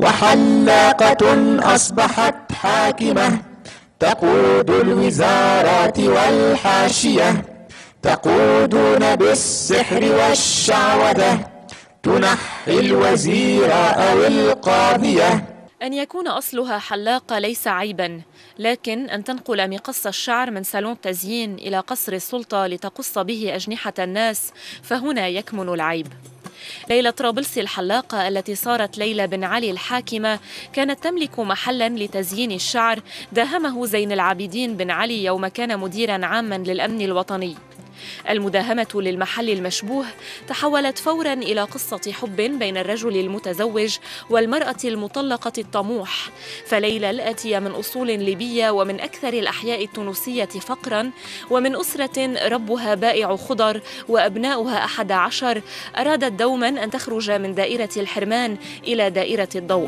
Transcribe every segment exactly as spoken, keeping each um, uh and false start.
وحلاقة أصبحت حاكمة تقود الوزارات والحاشية، تقودون بالسحر والشعوذة، تنحي الوزير أو القاضية. أن يكون أصلها حلاقة ليس عيباً، لكن أن تنقل مقص الشعر من صالون تزيين إلى قصر السلطة لتقص به أجنحة الناس، فهنا يكمن العيب. ليلى طرابلسي الحلاقة التي صارت ليلى بن علي الحاكمة كانت تملك محلاً لتزيين الشعر داهمه زين العابدين بن علي يوم كان مديراً عاماً للأمن الوطني. المداهمة للمحل المشبوه تحولت فوراً إلى قصة حب بين الرجل المتزوج والمرأة المطلقة الطموح، فليلى الآتية من أصول ليبية ومن أكثر الأحياء التونسية فقراً ومن أسرة ربها بائع خضر وأبناؤها أحد عشر، أرادت دوماً أن تخرج من دائرة الحرمان إلى دائرة الضوء.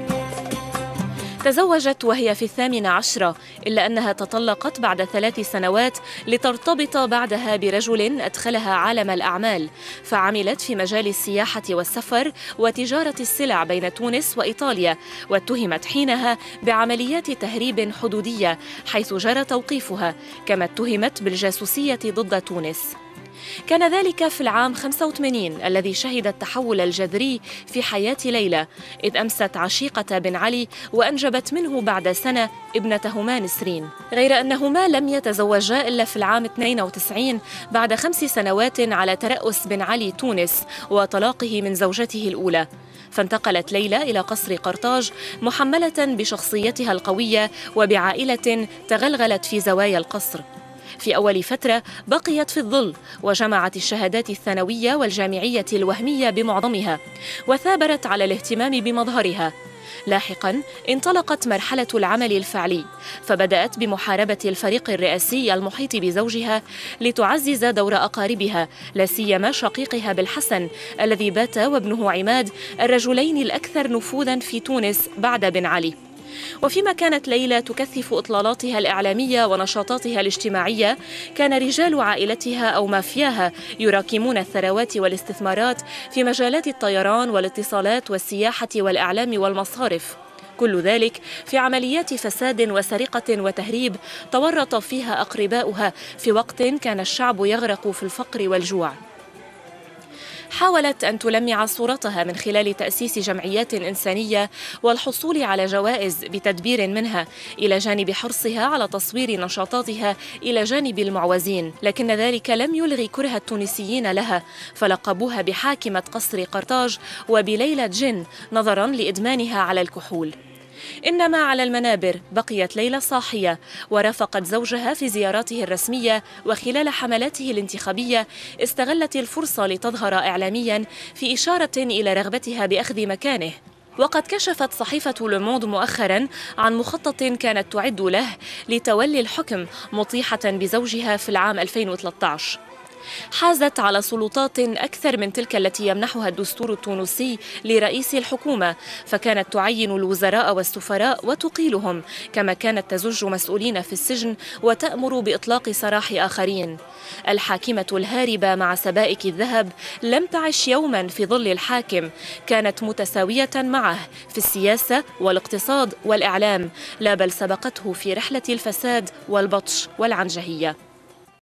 تزوجت وهي في الثامنة عشرة، إلا أنها تطلقت بعد ثلاث سنوات لترتبط بعدها برجل أدخلها عالم الأعمال، فعملت في مجال السياحة والسفر وتجارة السلع بين تونس وإيطاليا، واتهمت حينها بعمليات تهريب حدودية حيث جرى توقيفها، كما اتهمت بالجاسوسية ضد تونس. كان ذلك في العام خمسة وثمانين الذي شهد التحول الجذري في حياة ليلى، إذ أمست عشيقة بن علي وأنجبت منه بعد سنة ابنتهما نسرين، غير أنهما لم يتزوجا إلا في العام اثنين وتسعين بعد خمس سنوات على ترأس بن علي تونس وطلاقه من زوجته الأولى. فانتقلت ليلى إلى قصر قرطاج محملة بشخصيتها القوية وبعائلة تغلغلت في زوايا القصر. في أول فترة بقيت في الظل وجمعت الشهادات الثانوية والجامعية الوهمية بمعظمها، وثابرت على الاهتمام بمظهرها. لاحقاً انطلقت مرحلة العمل الفعلي، فبدأت بمحاربة الفريق الرئاسي المحيط بزوجها لتعزز دور أقاربها، لا سيما شقيقها بالحسن الذي بات وابنه عماد الرجلين الأكثر نفوذاً في تونس بعد بن علي. وفيما كانت ليلى تكثف إطلالاتها الإعلامية ونشاطاتها الاجتماعية، كان رجال عائلتها أو مافياها يراكمون الثروات والاستثمارات في مجالات الطيران والاتصالات والسياحة والإعلام والمصارف، كل ذلك في عمليات فساد وسرقة وتهريب تورط فيها أقرباؤها في وقت كان الشعب يغرق في الفقر والجوع. حاولت أن تلمع صورتها من خلال تأسيس جمعيات إنسانية والحصول على جوائز بتدبير منها، إلى جانب حرصها على تصوير نشاطاتها إلى جانب المعوزين، لكن ذلك لم يلغي كره التونسيين لها، فلقبوها بحاكمة قصر قرطاج وبليلة جن نظراً لإدمانها على الكحول. إنما على المنابر بقيت ليلى صاحية، ورافقت زوجها في زياراته الرسمية، وخلال حملاته الانتخابية استغلت الفرصة لتظهر إعلامياً في إشارة إلى رغبتها بأخذ مكانه. وقد كشفت صحيفة لوموند مؤخراً عن مخطط كانت تعد له لتولي الحكم مطيحة بزوجها في العام ألفين وثلاثة عشر. حازت على سلطات أكثر من تلك التي يمنحها الدستور التونسي لرئيس الحكومة، فكانت تعين الوزراء والسفراء وتقيلهم، كما كانت تزج مسؤولين في السجن وتأمر بإطلاق سراح آخرين. الحاكمة الهاربة مع سبائك الذهب لم تعش يوما في ظل الحاكم، كانت متساوية معه في السياسة والاقتصاد والإعلام، لا بل سبقته في رحلة الفساد والبطش والعنجهية.